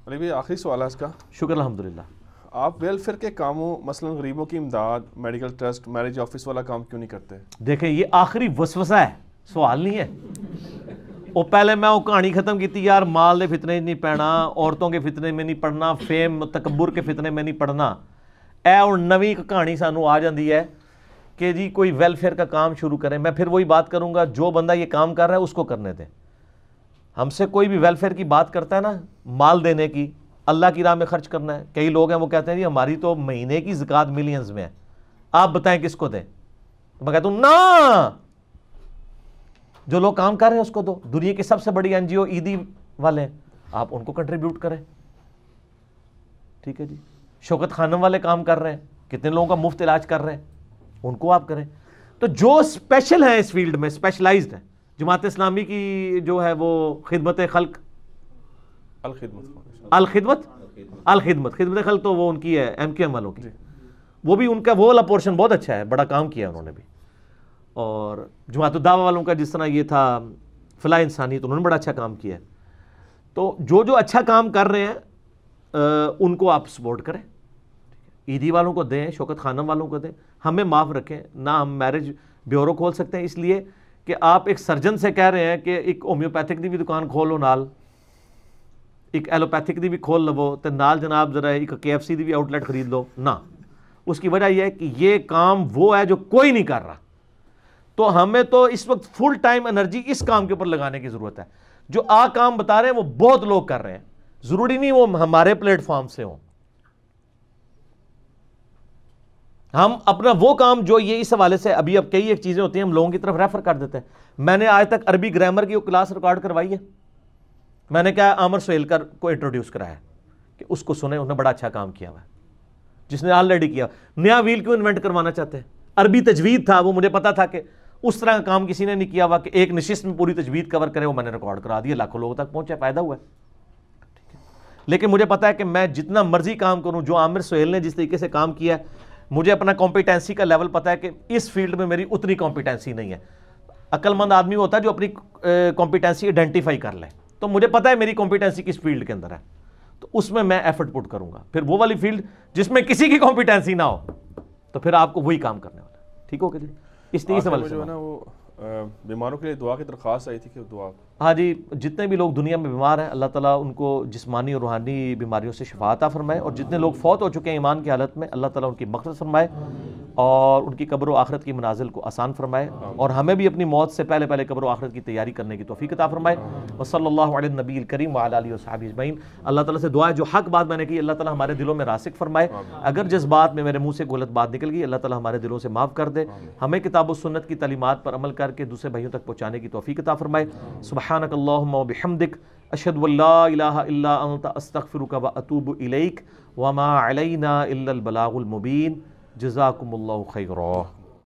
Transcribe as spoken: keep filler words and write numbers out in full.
علی بھائی آخری سوال ہے اس کا. شکر الحمدللہ. آپ ویلفیئر کے کاموں مثلا غریبوں کی امداد, میڈیکل ٹرسٹ, میرج آفس والا کام کیوں نہیں کرتے؟ دیکھیں یہ آخری وسوسہ ہے, سوال نہیں ہے. وہ پہلے میں وہ کہانی ختم کی تھی یار, مال دے فتنے نہیں پڑنا, عورتوں کے فتنے میں نہیں پڑنا, فیم تکبر کے فتنے میں نہیں پڑنا. اے اور نویں کہانی سانو آ جاندی ہے کہ جی کوئی ویلفیئر کا کام شروع کریں. میں پھر وہی بات کروں گا, جو بندہ یہ کام کر رہا ہے اس کو کرنے دیں. ہم سے کوئی بھی ویلفیئر کی بات کرتا ہے نا, مال دینے کی, اللہ کی راہ میں خرچ کرنا ہے, کئی لوگ ہیں وہ کہتے ہیں جی ہماری تو مہینے کی زکوٰۃ ملینز میں ہے, آپ بتائیں کس کو دیں. میں کہتا ہوں نا, جو لوگ کام کر رہے ہیں اس کو دو. دنیا کی سب سے بڑی این جی او عیدی والے ہیں, آپ ان کو کنٹریبیوٹ کریں. ٹھیک ہے جی. شوکت خانم والے کام کر رہے ہیں, کتنے لوگوں کا مفت علاج کر رہے ہیں, ان کو آپ کریں. تو جو اسپیشل ہیں اس فیلڈ میں, اسپیشلائزڈ ہیں, جماعت اسلامی کی جو ہے وہ خدمت خلق, الخدمت الخدمت الخدمت خدمت خلق تو وہ ان کی ہے, ایم کیو ایم والوں کی. وہ بھی ان کا وہ والا پورشن بہت اچھا ہے, بڑا کام کیا انہوں نے بھی. اور جماعت الدعوہ والوں کا جس طرح یہ تھا فلاح انسانیت, انہوں نے بڑا اچھا کام کیا ہے. تو جو جو اچھا کام کر رہے ہیں ان کو آپ سپورٹ کریں. عیدی والوں کو دیں, شوکت خانم والوں کو دیں, ہمیں معاف رکھیں. نہ ہم میرج بیورو کھول سکتے ہیں اس لیے کہ آپ ایک سرجن سے کہہ رہے ہیں کہ ایک ہومیوپیتھک دی بھی دکان کھولو, نال ایک ایلوپیتھک دی بھی کھول لو, تے نال جناب ذرا ایک کے ایف سی دی بھی آؤٹ لیٹ خرید لو. نہ, اس کی وجہ یہ ہے کہ یہ کام وہ ہے جو کوئی نہیں کر رہا. تو ہمیں تو اس وقت فل ٹائم انرجی اس کام کے اوپر لگانے کی ضرورت ہے. جو آ کام بتا رہے ہیں وہ بہت لوگ کر رہے ہیں, ضروری نہیں وہ ہمارے پلیٹ فارم سے ہوں. ہم اپنا وہ کام جو یہ اس حوالے سے ابھی اب کئی ایک چیزیں ہوتی ہیں ہم لوگوں کی طرف ریفر کر دیتے ہیں. میں نے آج تک عربی گرامر کی وہ کلاس ریکارڈ کروائی ہے. میں نے کیا عامر سہیل کر کو انٹروڈیوس کرایا کہ اس کو سنیں, انہوں نے بڑا اچھا کام کیا ہوا ہے, جس نے آلریڈی کیا. نیا ویل کیوں انوینٹ کروانا چاہتے ہیں؟ عربی تجوید تھا, وہ مجھے پتا تھا کہ اس طرح کا کام کسی نے نہیں کیا ہوا کہ ایک نشست میں پوری تجوید کور کرے. وہ میں نے ریکارڈ کرا دیا, لاکھوں لوگوں تک پہنچا, فائدہ ہوا ہے. لیکن مجھے پتا ہے کہ میں جتنا مرضی کام کروں, جو عامر سہیل نے جس طریقے سے کام کیا ہے, مجھے اپنا کمپیٹنسی کا لیول پتا ہے کہ اس فیلڈ میں میری اتنی کمپیٹنسی نہیں ہے. عقل مند آدمی ہوتا ہے جو اپنی کمپیٹنسی آئیڈینٹیفائی کر لے. تو مجھے پتا ہے میری کمپیٹنسی کس فیلڈ کے اندر ہے, تو اس میں میں ایفرٹ پٹ کروں گا. پھر وہ والی فیلڈ جس میں کسی کی کمپیٹنسی نہ ہو, تو پھر آپ کو وہی کام کرنے والا. ٹھیک ہو کہ جی, اس لیے سوال جو ہے نا وہ بیماروں کے لیے دعا کی درخواست آئی تھی کہ دعا. ہاں جی, جتنے بھی لوگ دنیا میں بیمار ہیں اللہ تعالیٰ ان کو جسمانی اور روحانی بیماریوں سے شفا عطا فرمائے, اور جتنے لوگ فوت ہو چکے ہیں ایمان کی حالت میں اللہ تعالیٰ ان کی مغفرت فرمائے اور ان کی قبر و آخرت کی منازل کو آسان فرمائے, اور ہمیں بھی اپنی موت سے پہلے پہلے قبر و آخرت کی تیاری کرنے کی توفیق عطا فرمائے. وصلی اللہ علی النبی الکریم وعلی آلہ وصحبہ اجمعین. اللہ تعالیٰ سے دعا ہے جو حق بات میں نے کی اللہ تعالیٰ ہمارے دلوں میں راسخ فرمائے. اگر جس بات میں میرے منہ سے غلط بات نکل گئی اللہ تعالیٰ ہمارے دلوں سے معاف کر دے. ہمیں کتاب و سنت کی تعلیمات پر عمل کر کے دوسرے بھائیوں تک پہنچانے کی توفیق عطا فرمائے. سبحانک اللہم و بحمدک اشہد ان لا الہ الا انت استغفرک و اتوب الیک وما علینا الا البلاغ المبین. جزاکم اللہ خیرا.